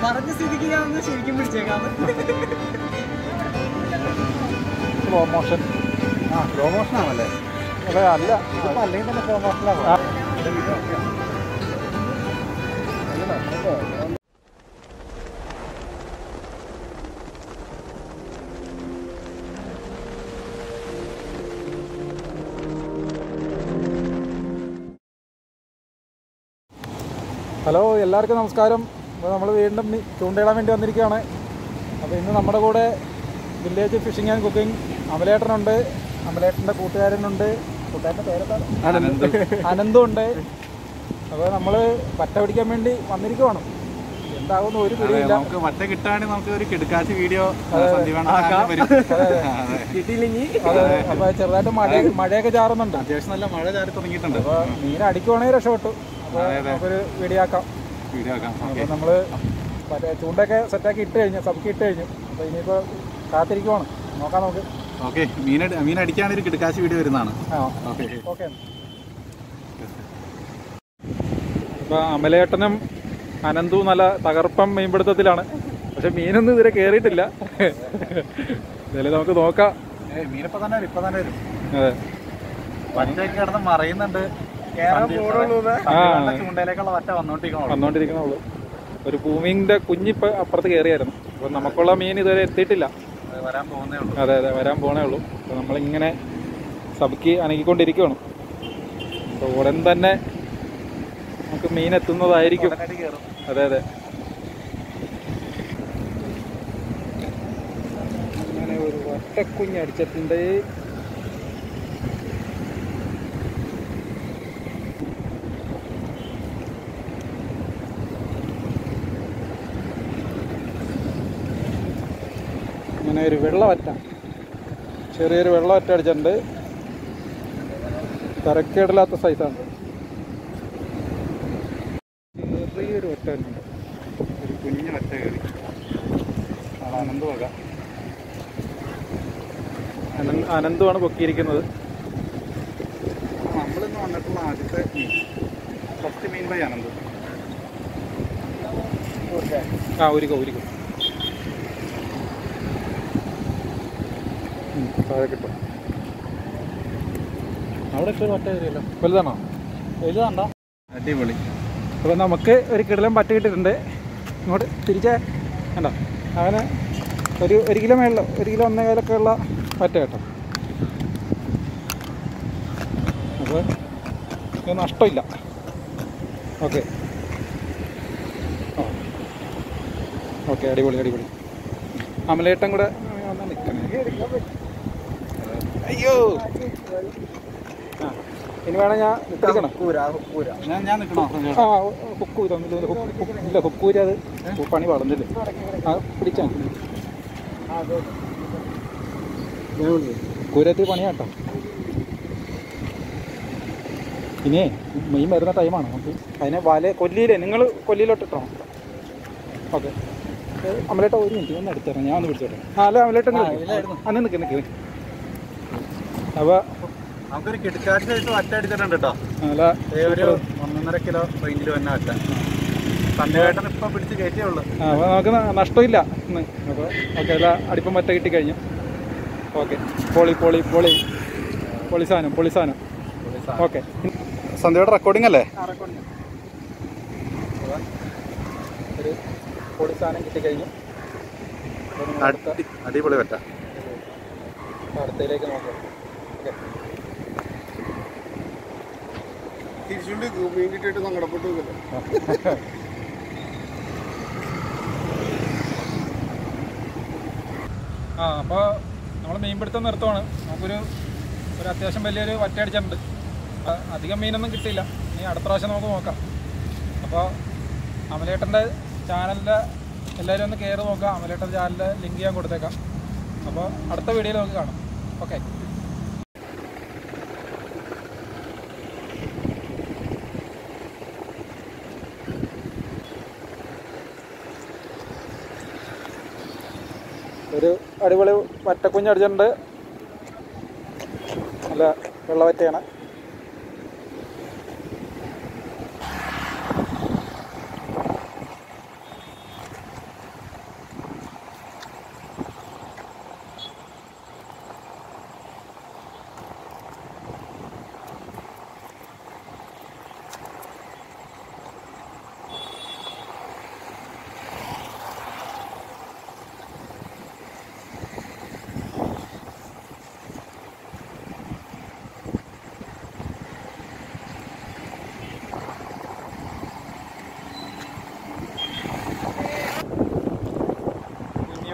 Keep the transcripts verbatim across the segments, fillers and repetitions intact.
പറഞ്ഞ സ്ഥിതിക്ക് ഞാൻ ഒന്ന് ശരിക്കും പിടിച്ചേക്കാം. Slow motion. ആ സ്ലോ മോഷൻ ആണല്ലേ? അതെ, അല്ല അപ്പം അല്ലെങ്കിൽ തന്നെ സ്ലോ മോഷനാണ്. ഹലോ, എല്ലാവർക്കും നമസ്കാരം. അപ്പോൾ നമ്മൾ വീണ്ടും ചൂണ്ടയിടാൻ വേണ്ടി വന്നിരിക്കുകയാണ്. അപ്പോൾ ഇന്ന് നമ്മുടെ കൂടെ വില്ലേജ് ഫിഷിംഗ് ആൻഡ് കുക്കിംഗ് അമലേട്ടനുണ്ട്, അമലേട്ടൻ്റെ കൂട്ടുകാരനുണ്ട്, കൂട്ടുകാരൻ്റെ പേരെന്താണ്? അനന്ത്. അനന്തും ഉണ്ട്. അപ്പോൾ നമ്മൾ വറ്റ പിടിക്കാൻ വേണ്ടി വന്നിരിക്കുവാണ്. എന്താകുന്നു ഒരു പിടിയില്ല. നമുക്ക് വറ്റ കിട്ടാണെങ്കിൽ നമുക്ക് ഒരു കിടക്കാച്ച വീഡിയോ കിട്ടിയില്ലെങ്കിൽ. അതെ, അപ്പോൾ ചെറുതായിട്ട് മഴ മഴയൊക്കെ ചാറുന്നുണ്ട്. അത്യാവശ്യം നല്ല മഴ ചാറി തുടങ്ങിയിട്ടുണ്ട്. അപ്പോൾ മീൻ അടിക്കുവാണെങ്കിൽ രക്ഷപ്പെട്ടു. അപ്പോൾ നമുക്കൊരു വീഡിയോ ആക്കാം. വീഡിയോ ആക്കാം. അപ്പോൾ നമ്മൾ മറ്റേ ചൂണ്ടൊക്കെ സെറ്റാക്കി ഇട്ട് കഴിഞ്ഞു, സബ്ക്കി ഇട്ട് കഴിഞ്ഞു. അപ്പോൾ ഇനിയിപ്പോൾ കാത്തിരിക്കുവാണ്, നോക്കാം നമുക്ക്. ഓക്കെ, മീൻ മീൻ അടിക്കാണെങ്കിൽ ഒരു കിടക്കാച്ച വീഡിയോ വരുന്നതാണ്. ആ ഓക്കെ ഓക്കെ. അപ്പോൾ അമലേട്ടനും അനന്തും നല്ല തകർപ്പം മീൻപിടുത്തത്തിലാണ്. പക്ഷെ മീനൊന്നും ഇതുവരെ കയറിയിട്ടില്ല. എന്തായാലും നമുക്ക് നോക്കാം. മീനിപ്പോൾ തന്നെ വരും, ഇപ്പം തന്നെ വരും. അതെ, വറ്റയൊക്കെ കിടന്ന് മറയുന്നുണ്ട്. ചൂണ്ടയിലേക്കുള്ള വറ്റ വന്നോണ്ടിരിക്കണോ വന്നോണ്ടിരിക്കണുള്ളൂ. ഒരു ഭൂമിന്റെ കുഞ്ഞിപ്പോൾ അപ്പുറത്ത് കയറിയായിരുന്നു. അപ്പോൾ നമുക്കുള്ള മീൻ ഇതുവരെ എത്തിയിട്ടില്ല. വരാൻ പോകുന്നേ ഉള്ളൂ. അതെ അതെ, വരാൻ പോകണേ ഉള്ളൂ. അപ്പോൾ നമ്മളിങ്ങനെ സബ്ക്കി അനക്കിക്കൊണ്ടിരിക്കുകയാണ്. അപ്പോൾ ഉടൻ തന്നെ നമുക്ക് മീൻ എത്തുന്നതായിരിക്കും. അതെ അതെ. അങ്ങനെ ഒരു വറ്റക്കുഞ്ഞ് അടിച്ചിട്ടുണ്ട്. അങ്ങനെ ഒരു വെള്ളവറ്റ, ചെറിയൊരു വെള്ളവറ്റ അടിച്ചിട്ടുണ്ട്. തരക്കേടില്ലാത്ത സൈസാണ്. ചെറിയൊരു വറ്റ ഉണ്ട്, ഒരു കുഞ്ഞു വറ്റ കയറി. അനന്ത് വക. അനന്ത് അനന്തുമാണ് പൊക്കിയിരിക്കുന്നത്. നമ്മളിന്ന് വന്നിട്ടുള്ള ആദ്യത്തെ മീൻ, ഫസ്റ്റ് മീൻ ബൈ അനന്ത്. ആ ഒരുക്കോ ഒരുക്കോ താഴെ കിട്ടും. അവിടെ ഇപ്പോൾ വറ്റ കയറിയല്ലോ. വലുതാണോ? വലുതാണ്ടോ? അടിപൊളി. അപ്പോൾ നമുക്ക് ഒരു കിടലം പറ്റ കിട്ടിയിട്ടുണ്ട്. ഇങ്ങോട്ട് തിരിച്ചേ കണ്ടോ, അവന് ഒരു ഒരു കിലോ മേളിലോ ഒരു കിലോ ഒന്നേകാലൊക്കെ ഉള്ള പറ്റ കേട്ടോ. അപ്പോൾ ഇത് നഷ്ടമില്ല. ഓക്കെ ഓ ഓക്കെ, അടിപൊളി അടിപൊളി. അമലേട്ടൻ കൂടെ വന്നാൽ നിൽക്കണേ. അയ്യോ, ആ ഇനി വേണം ഞാൻ നിൽക്കണം. ഞാൻ ഞാൻ നിൽക്കണോ? ആ ഹുക്കൂര ഇല്ല, ഹുക്കൂര അത് പണി വളർന്നില്ലേ. ആ പിടിച്ചാൽ ഹുക്കൂരത്തി പണിയാട്ടോ. ഇനിയേ മീൻ വരുന്ന ടൈമാണ്. നമുക്ക് അതിനെ വല കൊല്ലിയിലേ നിങ്ങൾ കൊല്ലിയിലോട്ടിട്ടോ. ഓക്കെ, അമലേട്ട ഒരു മിനിറ്റ് ഒന്ന് എടുത്തരാം, ഞാൻ ഒന്ന് പിടിച്ചോട്ടെ. ആ അല്ല അമലേട്ട അന്ന് നിൽക്ക് നിൽക്ക്. അപ്പോൾ നമുക്കൊരു കിടക്കാച്ചായിട്ട് വറ്റ അടിച്ചിട്ടുണ്ട് കേട്ടോ. അല്ല ഒരു ഒന്നൊന്നര കിലോ റേഞ്ചിൽ വന്ന വറ്റ. സന്ധ്യവേട്ടൻ ഇപ്പം പിടിച്ച് കയറ്റേ ഉള്ളൂ. ആ അപ്പോൾ നമുക്ക് നഷ്ടമില്ല ഇന്ന്. അപ്പോൾ ഓക്കെ, അല്ല അടിപ്പം വറ്റ കിട്ടിക്കഴിഞ്ഞു. ഓക്കെ, പൊളി പൊളി പൊളി പൊളി സാധനം പൊളി സാധനം. ഓക്കെ, സന്ധ്യയുടെ റെക്കോർഡിംഗ് അല്ലേ? ഒരു പൊളി സാധനം കിട്ടിക്കഴിഞ്ഞു. അടിപൊളി വറ്റ. അടുത്തയിലേക്ക് നോക്കാം. ഓക്കെ, തിരിച്ചുകൊണ്ട് മീൻ കിട്ടിയിട്ട് സങ്കടപ്പെട്ടു. ആ അപ്പോൾ നമ്മൾ മീൻപിടുത്തം നിർത്തുവാണ്. നമുക്കൊരു ഒരു അത്യാവശ്യം വലിയൊരു വറ്റ അടിച്ചിട്ടുണ്ട്. അധികം മീനൊന്നും കിട്ടിയില്ല. ഇനി അടുത്ത പ്രാവശ്യം നമുക്ക് നോക്കാം. അപ്പോൾ അമലേട്ടൻ്റെ ചാനലിൻ്റെ എല്ലാവരും ഒന്ന് കയറി നോക്കാം. അമലേട്ടൻ്റെ ചാനലിൽ ലിങ്ക് ചെയ്യാൻ കൊടുത്തേക്കാം. അപ്പോൾ അടുത്ത വീഡിയോയിൽ നമുക്ക് കാണാം. ഓക്കെ, ഒരു അടിപൊളി വറ്റക്കുഞ്ഞ് അടിച്ചിട്ടുണ്ട്. നല്ല വെള്ളവറ്റയാണ്.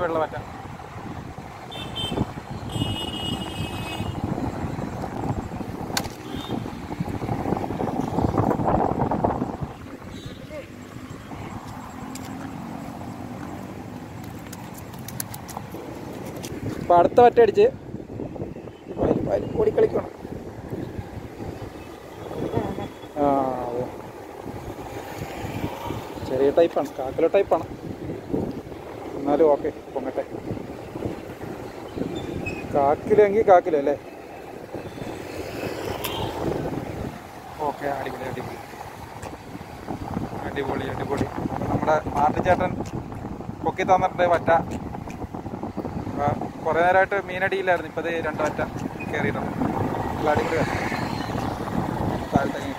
വെള്ള വറ്റ. അപ്പം അടുത്ത വറ്റ അടിച്ച് ഓടിക്കളിക്കണം. ആ അതെ, ചെറിയ ടൈപ്പാണ്, കാക്കല ടൈപ്പാണ്, എന്നാലും ഓക്കെ പൊങ്ങട്ടെ. കാക്കിലെങ്കിൽ കാക്കില അല്ലേ? ഓക്കെ, അടിപൊളി അടിപൊളി അടിപൊളി അടിപൊളി. അപ്പം നമ്മുടെ മാർട്ടിൻ ചേട്ടൻ പൊക്കി തന്നിട്ടുണ്ട് വറ്റ. കുറേ നേരമായിട്ട് മീനടിയില്ലായിരുന്നു, ഇപ്പോൾ ഇത് രണ്ട് വറ്റ കയറിയിട്ടുണ്ട്. നല്ല അടിപൊളി വറ്റ. താഴത്തേക്ക്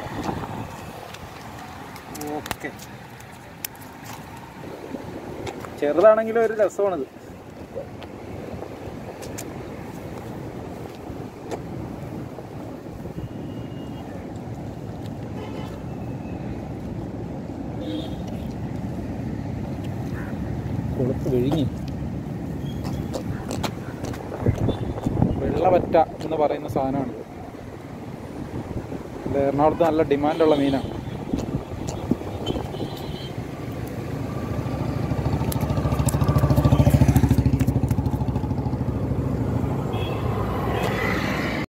ഓക്കെ. ചെറുതാണെങ്കിലും ഒരു രസമാണിത്. കൊളുത്ത് വിഴുങ്ങി. വെള്ളവറ്റ എന്ന് പറയുന്ന സാധനമാണിത്. ഇത് എറണാകുളത്ത് നല്ല ഡിമാൻഡുള്ള മീനാണ്.